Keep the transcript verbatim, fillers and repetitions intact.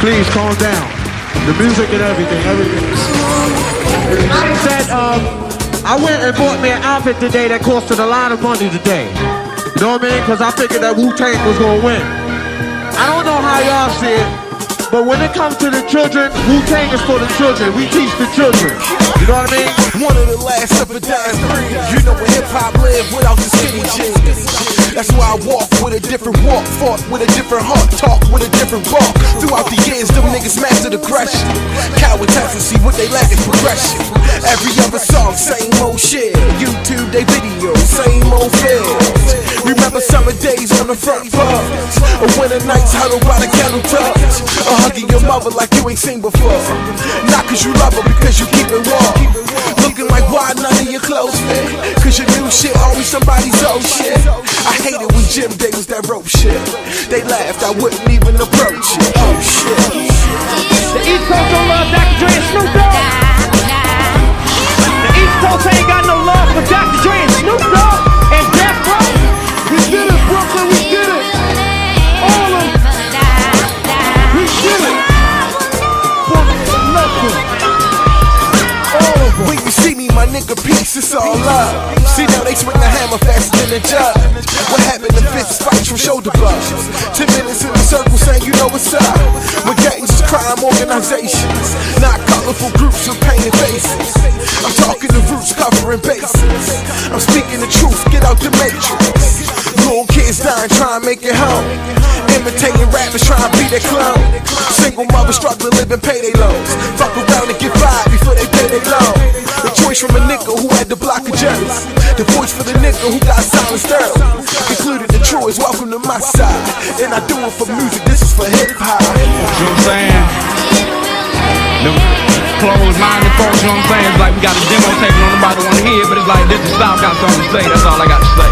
Please calm down. The music and everything, everything. I said, um, I went and bought me an outfit today that costed a lot of money today. You know what I mean? Because I figured that Wu-Tang was gonna win. I don't know how y'all see it, but when it comes to the children, Wu-Tang is for the children. We teach the children. You know what I mean? One of the last of a dying breed. You know where hip-hop live without the skinny jeans. That's why I walk with a different walk, fought with a different heart, talk with a different walk. Throughout the years, them niggas mastered aggression. Coward types to see what they lack is progression. Every other song, same old shit. YouTube, they videos, same old films. Remember summer days on the front porch, or winter nights huddled by the kettle touch, or hugging your mother like you ain't seen before. Not cause you love her, because you keep it warm. Looking like why none of your clothes fit, cause your new shit always somebody's old shit. I hated when Jim Day was that rope shit. They laughed, I wouldn't even approach it. Oh shit. The East Coast don't love Doctor Dre and Snoop Dogg. The East Coast ain't got no love for Doctor Dre and Snoop Dogg and Death Row. We did it, Brooklyn, we did it. All of them. We did it. For nothing. All of them. When you see me, my nigga, peace, it's all love. See now they swing the hammer faster than a judge. What happened to fist fights from shoulder blows? Ten minutes in the circle saying you know what's up. When gangs is crime organizations, not colorful groups with painted faces. I'm talking the roots covering bases. I'm speaking the truth, get out the matrix. Little kids dying trying to make it home, imitating rappers trying to be their clone. Single mother struggling living payday loans. Fuck around and get fired before they pay their loan. The choice from a nigga who had the block of jealous. The voice for the nigga who got silenced early. Included the Troy's, welcome to my side. And I do it for music, this is for hip hop. You know what I'm saying? Them closed-minded folks, you know what I'm saying? It's like we got a demo tape and nobody wanna hear it, but it's like this the South got something to say, that's all I got to say.